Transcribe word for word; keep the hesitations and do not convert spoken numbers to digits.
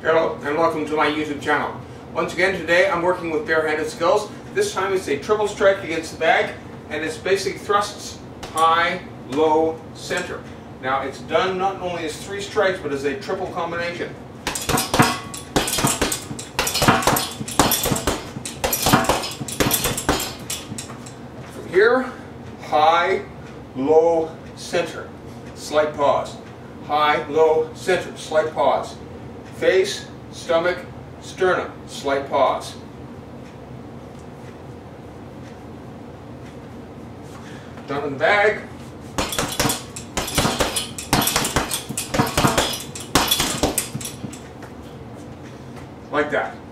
Hello and welcome to my YouTube channel. Once again today I'm working with barehanded skills. This time it's a triple strike against the bag and it's basic thrusts, high, low, center. Now it's done not only as three strikes but as a triple combination. From here, high, low, center, slight pause. High, low, center, slight pause. Face, stomach, sternum, slight pause. Done in the bag. Like that.